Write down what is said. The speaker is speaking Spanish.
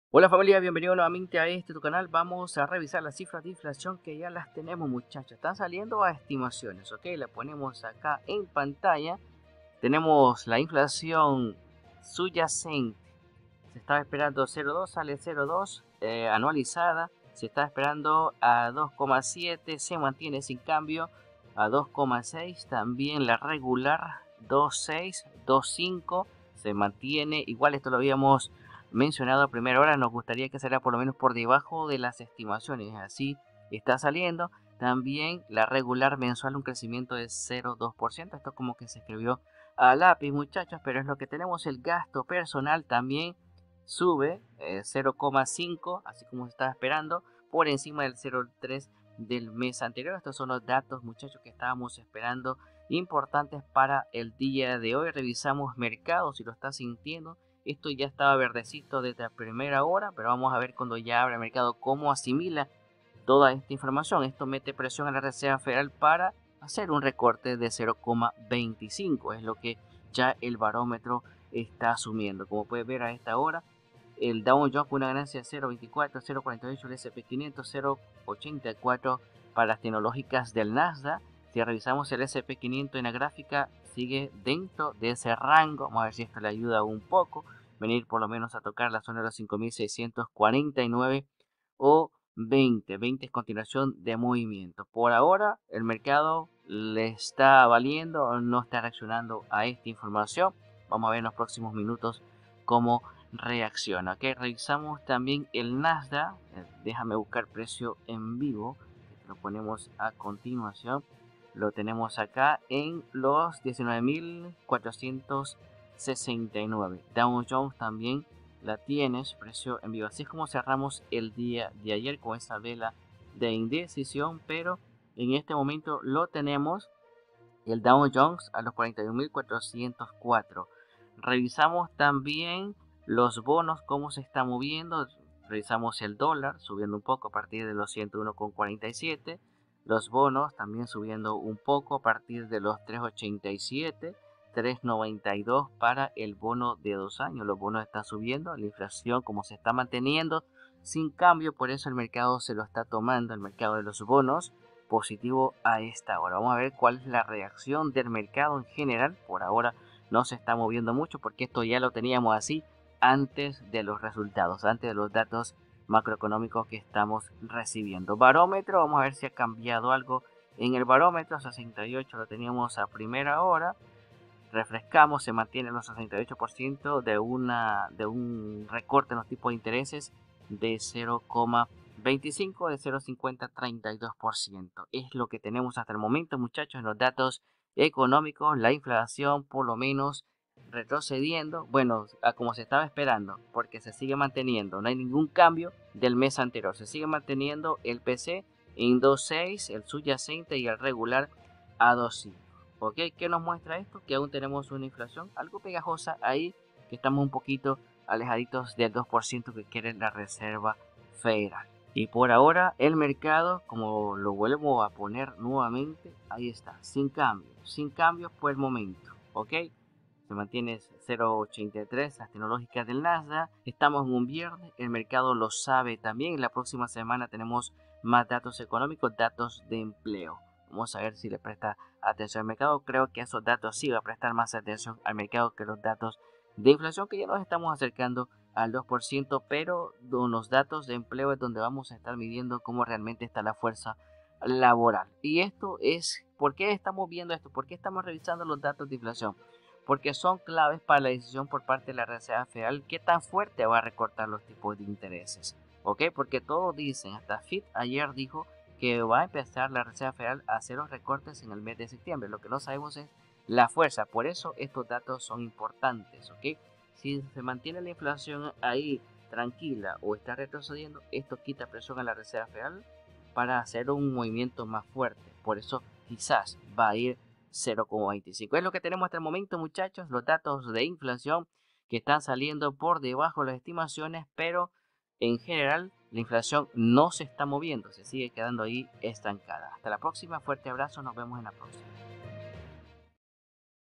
Hola familia, bienvenido nuevamente a tu canal. Vamos a revisar las cifras de inflación que ya las tenemos, muchachos. Están saliendo a estimaciones, ¿ok? La ponemos acá en pantalla. Tenemos la inflación subyacente. Se estaba esperando 0,2, sale 0,2 anualizada. Se está esperando a 2,7, se mantiene sin cambio. A 2,6 también la regular 2,6, 2,5 se mantiene. Igual esto lo habíamos mencionado a primera hora, nos gustaría que saliera por lo menos por debajo de las estimaciones. Así está saliendo. También la regular mensual un crecimiento de 0,2%. Esto como que se escribió a lápiz, muchachos, pero es lo que tenemos. El gasto personal también sube 0,5, así como se estaba esperando, por encima del 0,3 del mes anterior. Estos son los datos, muchachos, que estábamos esperando, importantes para el día de hoy. Revisamos mercados, si lo está sintiendo. Esto ya estaba verdecito desde la primera hora, pero vamos a ver cuando ya abra el mercado cómo asimila toda esta información. Esto mete presión a la Reserva Federal para hacer un recorte de 0,25. Es lo que ya el barómetro está asumiendo. Como puede ver a esta hora, el Dow Jones con una ganancia de 0,24, 0,48, el S&P 500, 0,84 para las tecnológicas del Nasdaq. Si revisamos el S&P 500 en la gráfica, sigue dentro de ese rango. Vamos a ver si esto le ayuda un poco. Venir por lo menos a tocar la zona de los 5.649 o 20 es continuación de movimiento. Por ahora, el mercado le está valiendo, no está reaccionando a esta información. Vamos a ver en los próximos minutos cómo reacciona. Ok, revisamos también el Nasdaq. Déjame buscar precio en vivo. Lo ponemos a continuación. Lo tenemos acá en los 19.469. Dow Jones también la tienes, precio en vivo. Así es como cerramos el día de ayer con esa vela de indecisión, pero en este momento lo tenemos el Dow Jones a los 41.404. Revisamos también los bonos, cómo se está moviendo. Revisamos el dólar subiendo un poco a partir de los 101,47. Los bonos también subiendo un poco a partir de los 3,87. 3,92 para el bono de 2 años. Los bonos están subiendo, la inflación como se está manteniendo sin cambio, por eso el mercado se lo está tomando, el mercado de los bonos positivo a esta hora. Vamos a ver cuál es la reacción del mercado en general. Por ahora no se está moviendo mucho porque esto ya lo teníamos así antes de los resultados, antes de los datos macroeconómicos que estamos recibiendo. Barómetro, vamos a ver si ha cambiado algo en el barómetro. 68 lo teníamos a primera hora. Refrescamos, se mantiene los 68% de un recorte en los tipos de intereses de 0,25, de 0,50 a 32%. Es lo que tenemos hasta el momento, muchachos, en los datos económicos. La inflación por lo menos retrocediendo, bueno, a como se estaba esperando, porque se sigue manteniendo, no hay ningún cambio del mes anterior, se sigue manteniendo el PC en 2,6, el subyacente y el regular a 2,5. ¿Ok? ¿Qué nos muestra esto? Que aún tenemos una inflación algo pegajosa ahí, que estamos un poquito alejaditos del 2% que quiere la Reserva Federal. Y por ahora el mercado, como lo vuelvo a poner nuevamente, ahí está, sin cambios por el momento. ¿Ok? Se mantiene 0,83 las tecnológicas del Nasdaq. Estamos en un viernes, el mercado lo sabe también. La próxima semana tenemos más datos económicos, datos de empleo. Vamos a ver si le presta atención al mercado. Creo que esos datos sí va a prestar más atención al mercado que los datos de inflación, que ya nos estamos acercando al 2%, pero los datos de empleo es donde vamos a estar midiendo cómo realmente está la fuerza laboral. Y esto es, ¿por qué estamos viendo esto? ¿Por qué estamos revisando los datos de inflación? Porque son claves para la decisión por parte de la Reserva Federal qué tan fuerte va a recortar los tipos de intereses. ¿Ok? Porque todos dicen, hasta FIT ayer dijo que va a empezar la Reserva Federal a hacer los recortes en el mes de septiembre. Lo que no sabemos es la fuerza. Por eso estos datos son importantes. ¿Ok? Si se mantiene la inflación ahí tranquila o está retrocediendo, esto quita presión a la Reserva Federal para hacer un movimiento más fuerte. Por eso quizás va a ir 0,25. Es lo que tenemos hasta el momento, muchachos, los datos de inflación que están saliendo por debajo de las estimaciones, pero en general la inflación no se está moviendo, se sigue quedando ahí estancada. Hasta la próxima, fuerte abrazo, nos vemos en la próxima.